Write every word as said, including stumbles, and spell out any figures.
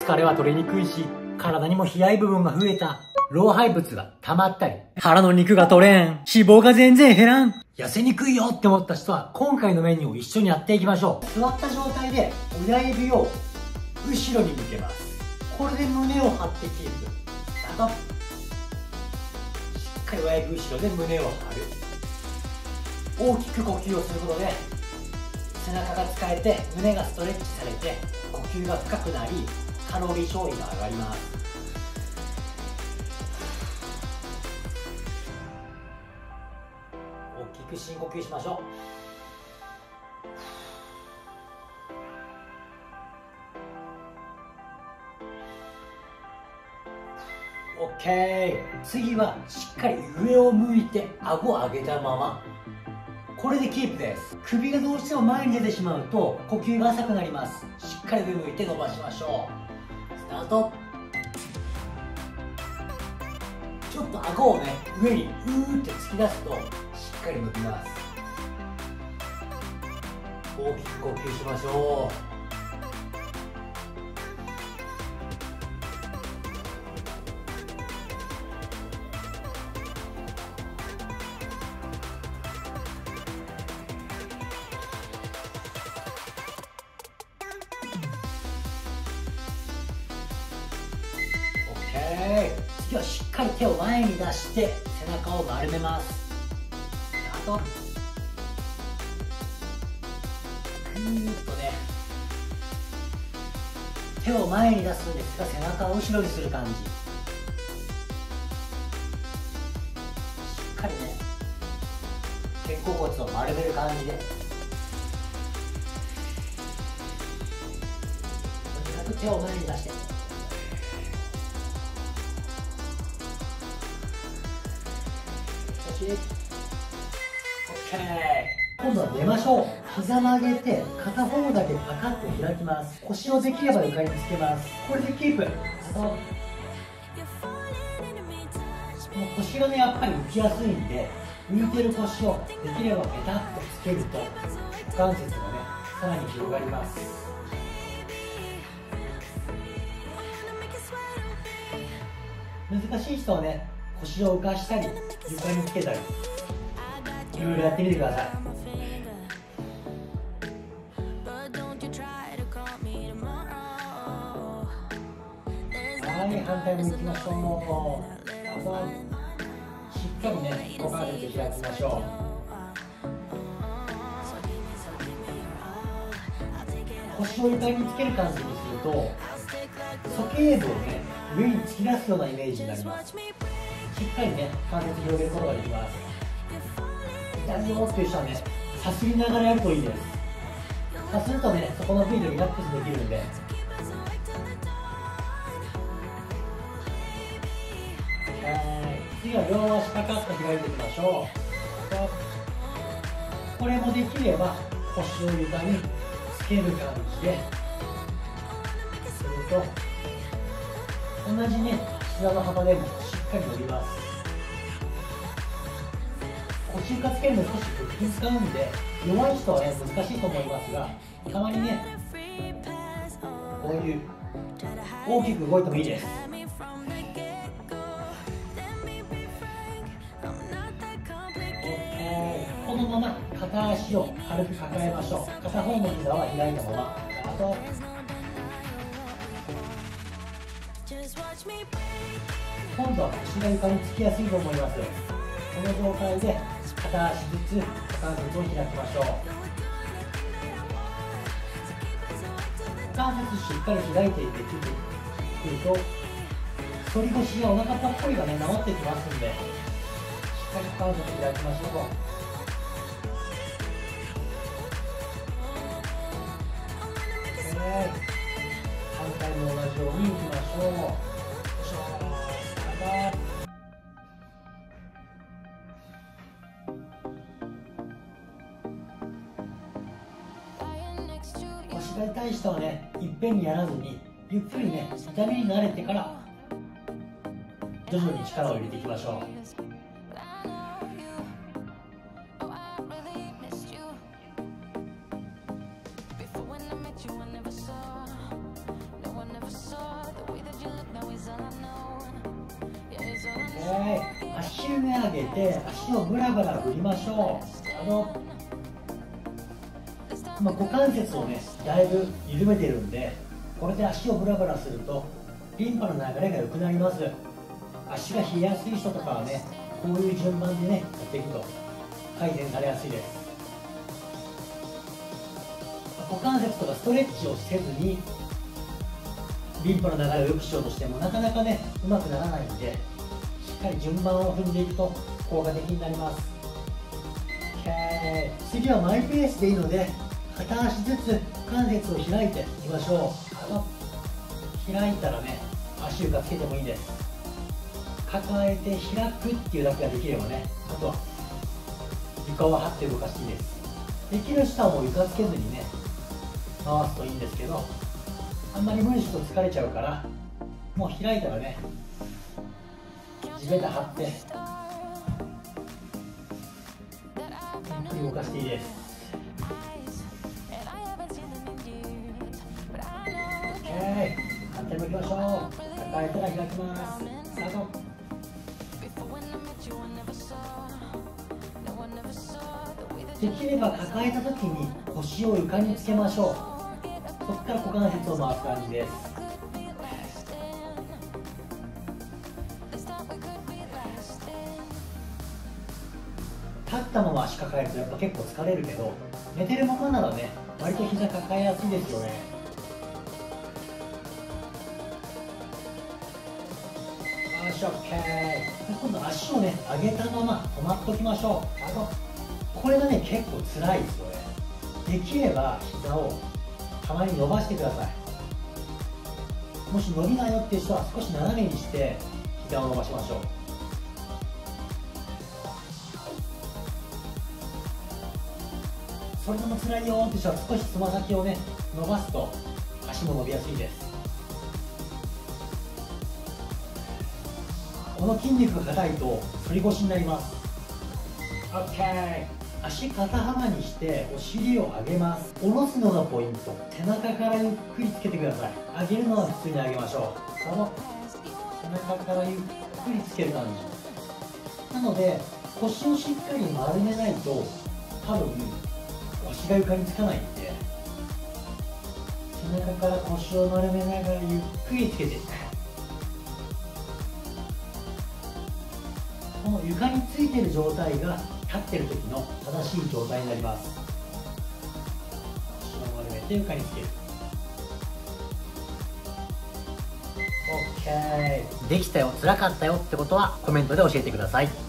疲れは取れにくいし、体にも冷やい部分が増えた。老廃物が溜まったり、腹の肉が取れん。脂肪が全然減らん。痩せにくいよって思った人は、今回のメニューを一緒にやっていきましょう。座った状態で、親指を後ろに向けます。これで胸を張ってキープ。スタート。しっかり親指後ろで胸を張る。大きく呼吸をすることで、背中が使えて、胸がストレッチされて、呼吸が深くなり、カロリー消費が上がります。大きく深呼吸しましょう。 OK。 次はしっかり上を向いて顎を上げたまま、これでキープです。首がどうしても前に出てしまうと呼吸が浅くなります。しっかり上向いて伸ばしましょう。スタート。ちょっと顎をね上にうーって突き出すとしっかり伸びます。大きく呼吸しましょう。次はしっかり手を前に出して背中を丸めます。スタート。ぐーっとね手を前に出すんですが、背中を後ろにする感じ。しっかりね肩甲骨を丸める感じで、とにかく手を前に出して、OK。 今度は出ましょう。膝曲げて片方だけパカッと開きます。腰をできれば床につけます。これでキープ。もう腰がねやっぱり浮きやすいんで、浮いてる腰をできればペタッとつけると股関節がねさらに広がります。難しい人はね腰を浮かしたり床につけたり、いろいろやってみてください。はい、反対に行きましょう。しっかりね股関節開きましょう。腰を床につける感じにすると鼠径部をね上に突き出すようなイメージになります。しっかりね関節広げることができます。痛いよっていう人はねさすりながらやるといいです。さするとねそこの部位でリラックスできるんで。次は両足パカッと開いていきましょう。これもできれば腰を床につける感じですると、同じね膝の幅でもしっかり伸びます。腰床つけるの少し腹筋使うんで弱い人はね難しいと思いますが、たまにねこういう大きく動いてもいいです。このまま片足を軽く抱えましょう。片方の膝は開いたまま。あと今度は腰が床につきやすいと思います。この状態で片足ずつ股関節を開きましょう。股関節しっかり開いていってくると反り腰やお腹ぽっこりがね治ってきますんで、しっかり股関節開きましょう。反対も同じようにいきましょう。腰が痛い人はねいっぺんにやらずにゆっくりね痛みに慣れてから徐々に力を入れていきましょう。 Before when I met you, I never saw, no one ever saw はい、足上上げて足をブラブラ振りましょう。あのまあ、股関節をねだいぶ緩めてるんで、これで足をブラブラするとリンパの流れが良くなります。足が冷えやすい人とかはね、こういう順番でねやっていくと改善されやすいです。股関節とかストレッチをせずにリンパの流れを良くしようとしてもなかなかねうまくならないんで、しっかり順番を踏んでいくと効果的になります。 OK、 次はマイペースでいいので片足ずつ股関節を開いていきましょう。あの開いたらね足床つけてもいいです。抱えて開くっていうだけができればね、あとは床を張って動かしていいです。できる人はもう床つけずにね回すといいんですけど、あんまり無理すると疲れちゃうから、もう開いたらね地べた張ってゆっくり動かしていいです。 OK、 反対もいきましょう。抱えたら開きます。スタート。できれば抱えた時に腰を床につけましょう。そこから股関節を回す感じです。立ったまま足抱えるとやっぱ結構疲れるけど、寝てるままならね割と膝抱えやすいですよね。よし OK。 今度足をね上げたまま止まっておきましょう。あのこれがね結構辛いですよね。できれば膝をたまに伸ばしてください。もし伸びないよっていう人は少し斜めにして膝を伸ばしましょう。それでも辛いよって人は少しつま先をね伸ばすと足も伸びやすいです。この筋肉が硬いと反り腰になります。 OK、 足肩幅にしてお尻を上げます。下ろすのがポイント。背中からゆっくりつけてください。上げるのは普通に上げましょう。その背中からゆっくりつける感じなので、腰をしっかり丸めないと多分腰が床につかないんで、背中から腰を丸めながらゆっくりつけていく。この床についている状態が立ってる時の正しい状態になります。腰を丸めて床につける。 OK、 できたよ、辛かったよってことはコメントで教えてください。